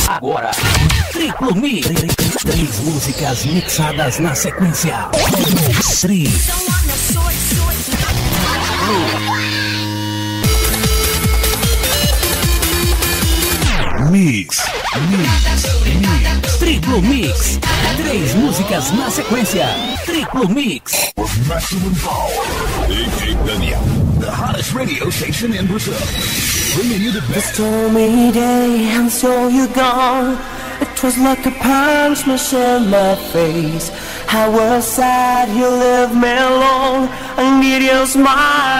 Agora, Triplo Mix. 3 músicas mixadas na sequência. 3 Mix. Triplo Mix. 3 músicas na sequência. Triplo Mix. With maximum power. DJ Daniel, the hottest radio station in Brazil. Bringing you the best. This stormy day and so you're gone. It was like a punch in my face. I was sad you left me alone. I need your smile.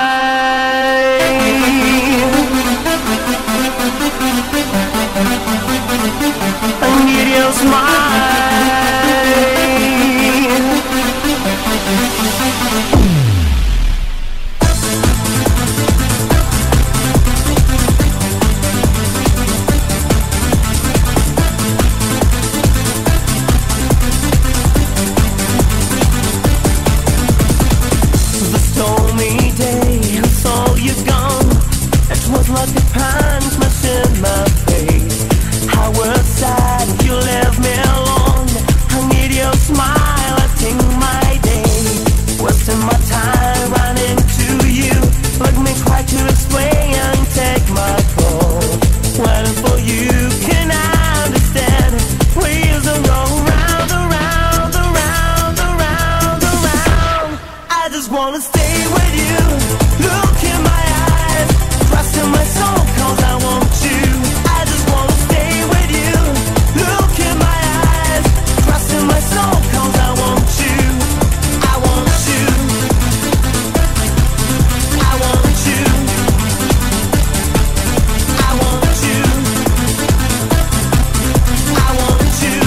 I need your smile. The stormy day and so you're gone. It was like a punch in my face. I was sad you left me alone. I need your smile, I think my day. Wasting my time running to you. Let me try to explain and take my call. Waiting for you, can I understand? Please don't go round, around, around, around, around. I just wanna stay with you. Look in my eyes, trust in my soul, cause I want you. I just wanna stay with you. Look in my eyes, trust in my soul, cause I want you. I want you. I want you. I want you. I want you.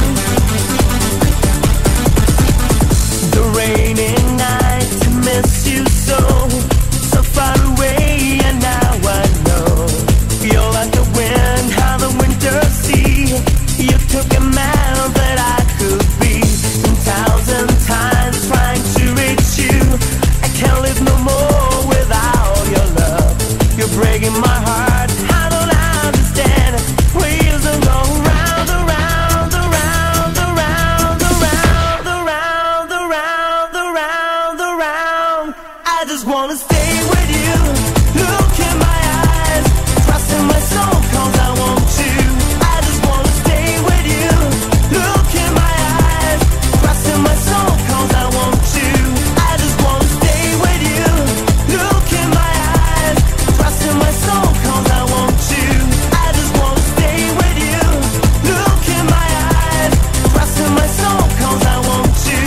The rainy night, I miss you so, so far away, and now I know you're like the wind on the winter sea. You took a man that I could be, 1,000 times trying to reach you. I can't live no more without your love. You're breaking my heart, I don't understand. Please don't go round, around, around, around, around, around, around, around, around. I just wanna stay with you. Look in my eyes, trust in my soul, cause I want you. I just wanna stay with you. Look in my eyes, trust in my soul, cause I want you. I just wanna stay with you. Look in my eyes, trust in my soul, cause I want you. I just wanna stay with you. Look in my eyes, trust in my soul, cause I want you.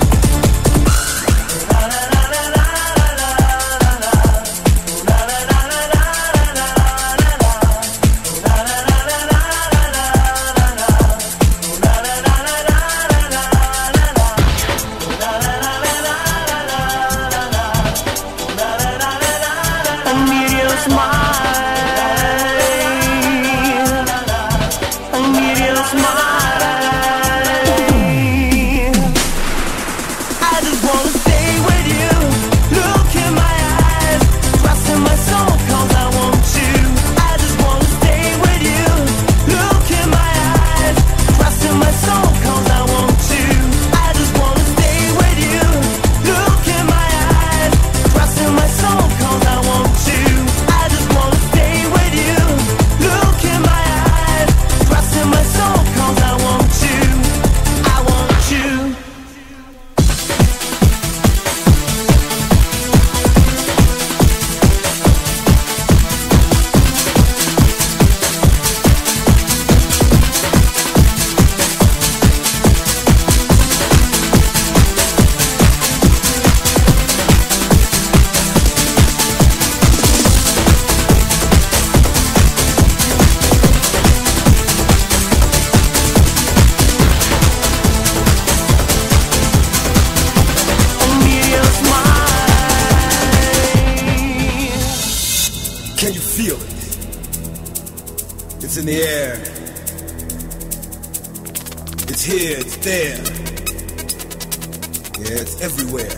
I need your smile. I need your smile. I just wanna stay with you. Look in my eyes, trust in my soul, cause I want you. I just wanna stay with you. Look in my eyes, trust in my soul, cause I want you. I just wanna stay with you. Look in my eyes, trust in my soul, cause I want you. I just wanna stay with you. Look in my eyes, trust in my soul, cause I want you. I want you. I need your smile. Can you feel it? It's in the air. It's here, it's there. Yeah, it's everywhere.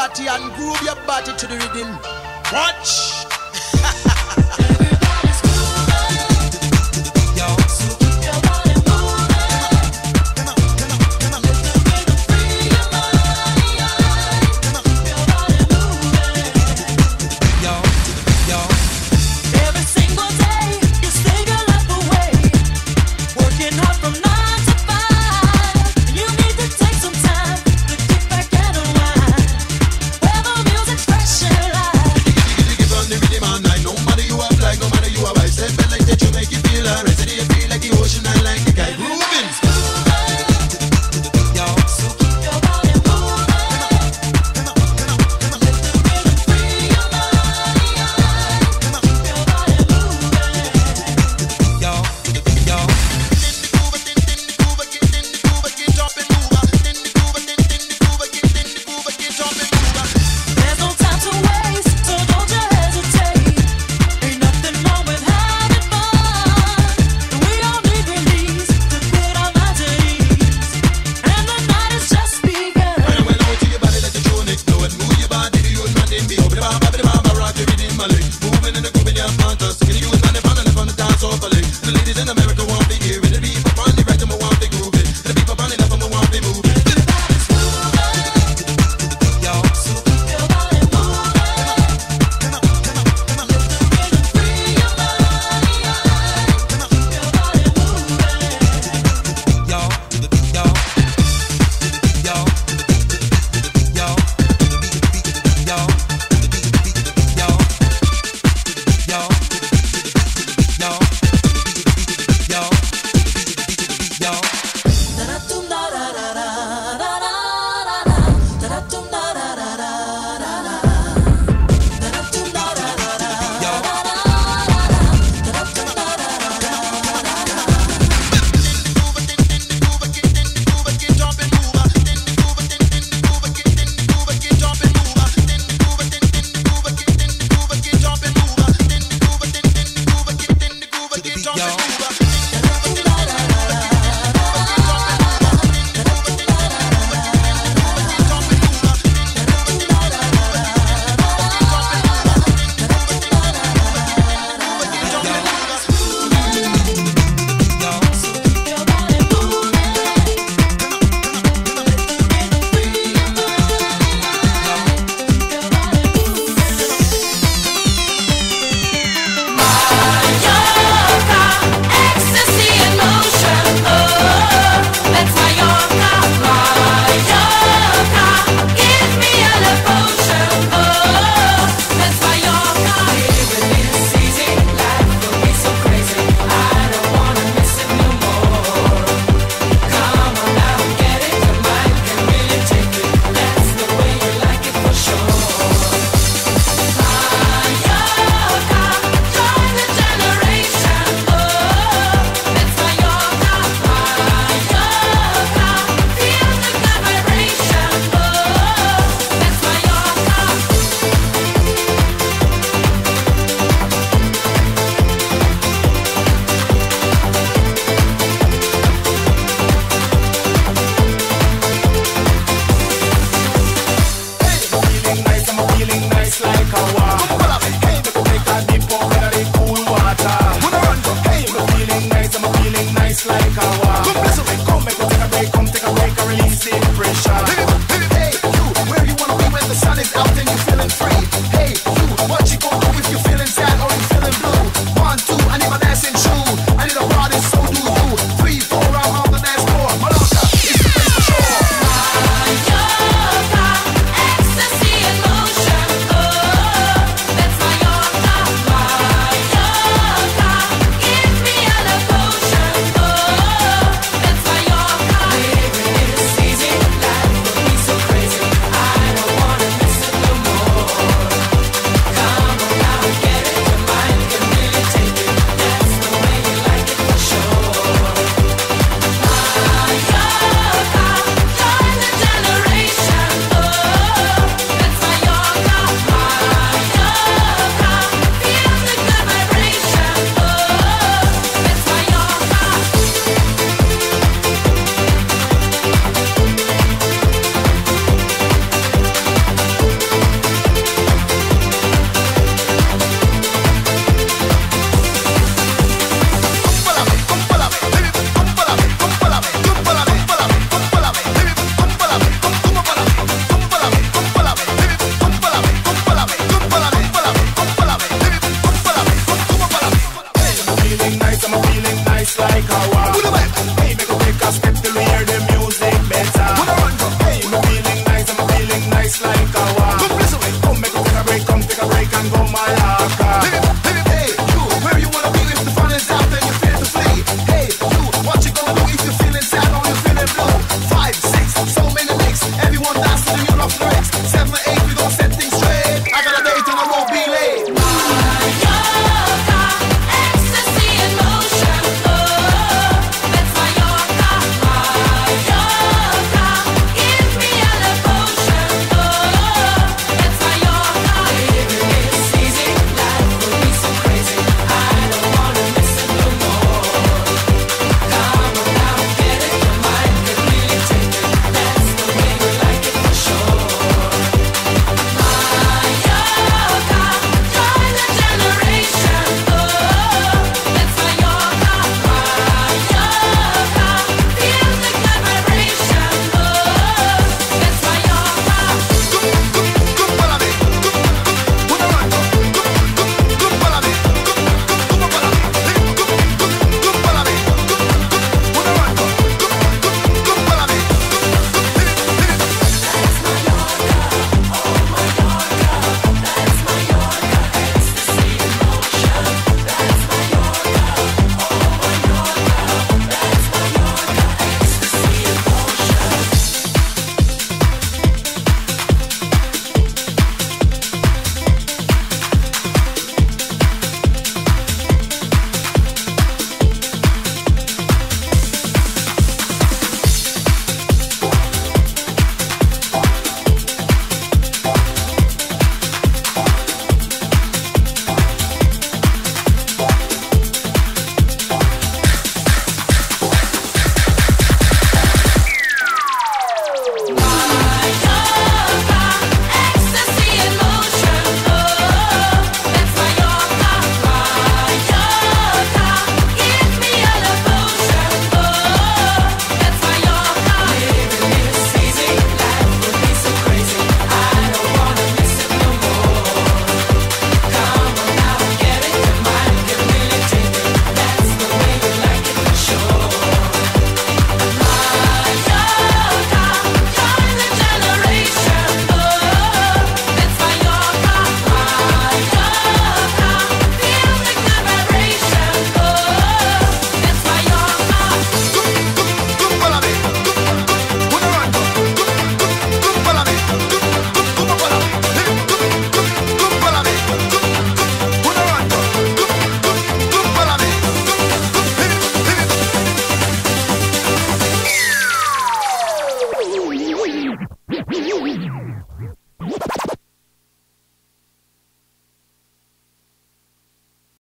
body and groove your body to the rhythm. Watch.